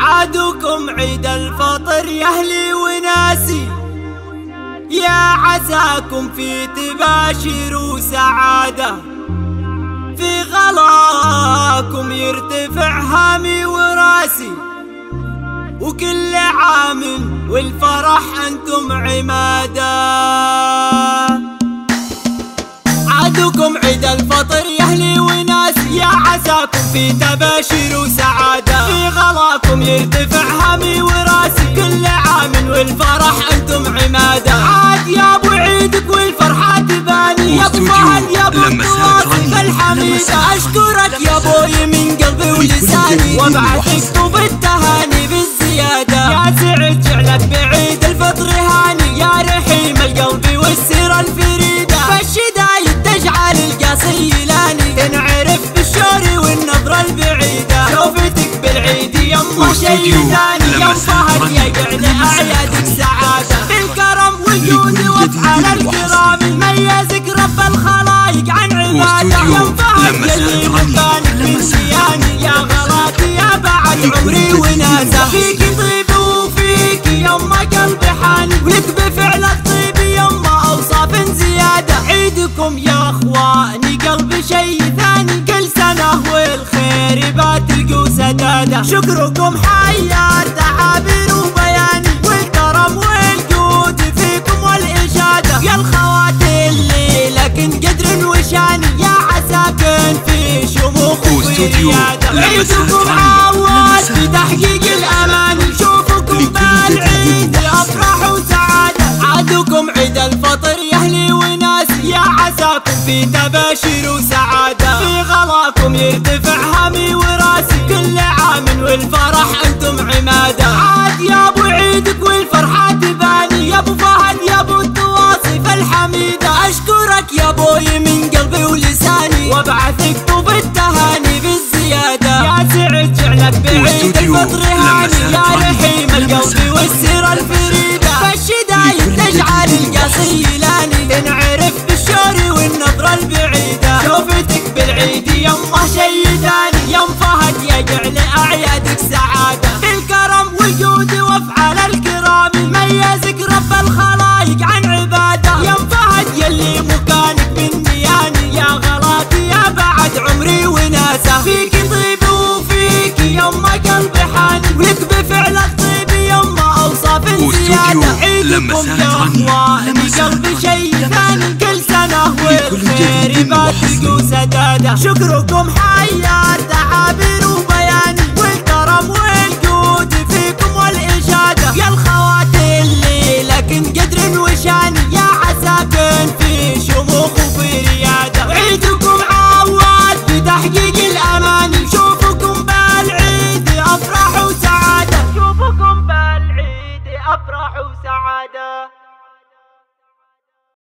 عادكم عيد الفطر يا اهلي وناسي، يا عساكم في تباشر وسعادة، في غلاكم يرتفع هامي وراسي، وكل عام والفرح انتم عماده. عادكم عيد الفطر يا اهلي وناسي، يا عساكم في تباشر وسعادة، في غلاكم يرتفع هامي وراسي، كل عام والفرح انتم عماده. عاد يا ابو عيدك والفرحة تباني، يا ابو فهد يا ابو التواصي الحميدة، اشكرك يا ابوي من قلبي ولساني، وابعثك طوب التهاني بالزيادة. يا سعد جعلك بعيد الفطر هاني، يا رحيم القلب والسيرة الفريدة، فالشدايد تجعل القاصي يلاني، تنعرف بالشور والنظرة البعيدة. شوفتك بالعيد يما شي ثاني، يا فهد يقعد اعيادك سعادة، بالكرم والجود وافعال الكرام، ميزك رب الخلايق عن عباده. يا فهد يلي مكانك من زياني، يا غلاتي يا بعد عمري وناسه، فيك طيب وفيك يما قلبي حاني، ولك بفعل الطيب يما اوصاف زياده. عيدكم يا اخواني قلبي شي ثاني، كل سنه والخير بتلقوا سداده. شكركم حيار تعابير وبياني، والكرم والجود فيكم والاشاده، يا الخوات اللي لكن قدر وشاني، يا عساكن في شموخ ورياده. عيدكم عواد في تحقيق الاماني، شوفكم بالعيد الافراح وسعاده. عادكم عيد الفطر يا اهلي وناسي، يا عساكم في تباشر وسعاده، في غلاكم يرتفع هامي وراسي، كل عام والفرح انتم عماده. عاد يا ابو عيدك والفرحة تباني، يا ابو فهد يا ابو التواصي الحميدة، اشكرك يا ابوي من قلبي ولساني، وابعثك طوب التهاني بالزيادة. يا سعد جعلك بعيد الفطر هاني، يا رحيم القلب والسيرة الفريدة، فالشدايد تجعل القاصي يلاني، تنعرف بالشور والنظرة البعيدة. شوفتك بالعيد يما شي ثاني، يا فهد يجعل اعيادك سعادة، بالكرم والجود وافعال الكرام، ميزك رب الخلايق عن عباده. يا فهد يلي مكانك من دياني، يا غلاتي يا بعد عمري وناسه، فيك طيب وفيك يما قلبي حاني، ولك بفعل الطيب يما اوصاف زياده. عيدكم يا اخواني قلبي شي ثاني، كل سنه والخير بتلقوا سداده. شكركم حيار تعابير